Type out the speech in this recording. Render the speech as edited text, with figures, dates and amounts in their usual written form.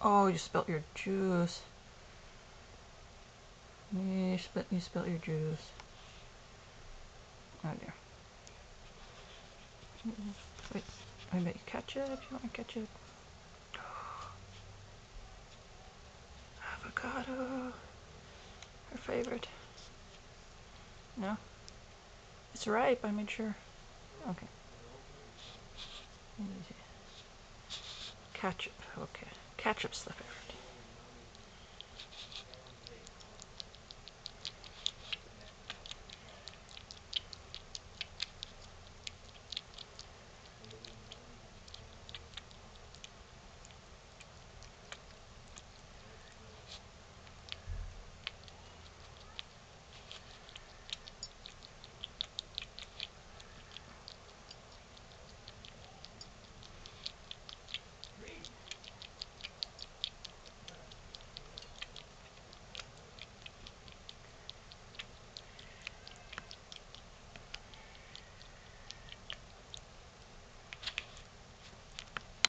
Oh, you spilt your juice. You spilt your juice. Oh dear. Wait, I bet you ketchup. You want ketchup? Avocado. Her favorite. No? It's ripe, I made sure. Okay. Ketchup. Okay. Ketchup's the favorite.